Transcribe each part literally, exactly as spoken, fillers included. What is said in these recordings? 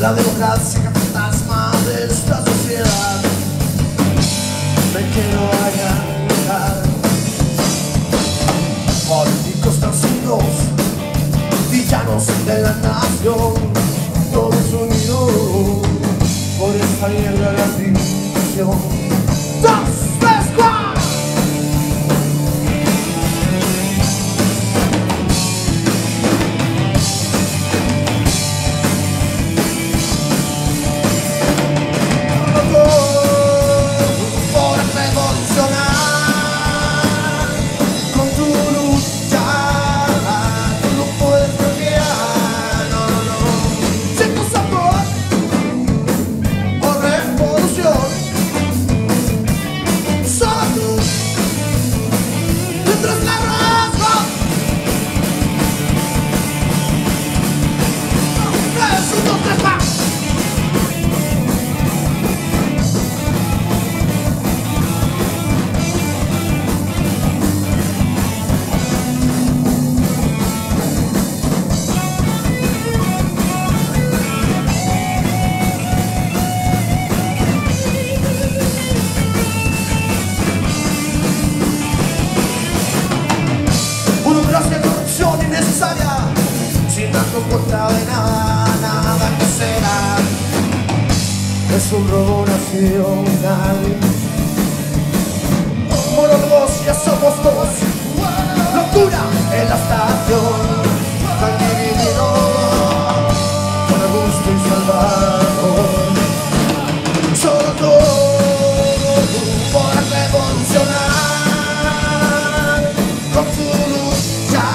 la democracia que fantasma de esta sociedad. Me quiero allantar. Políticos torcidos, villanos de la nación, todos unidos por esta mierda de ambición. ¡Dos, tres, cuatro! Innecesaria, sin darnos cuenta de nada, nada que será. Es un robo nacional. Monólogos ya somos dos. Locura en la estación. Tranquilidad, con gusto y salvador. Solo tú podrás revolucionar con tu lucha.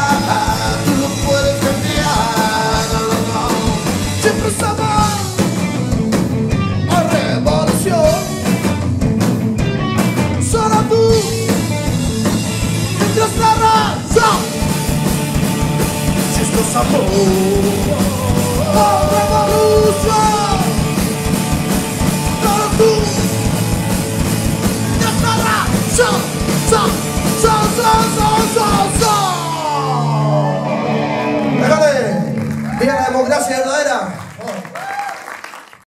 Amor, oh, revolución, solo tú, nuestra razón, son, son, son, son, son, son. Déjale, mira la democracia verdadera. Oh.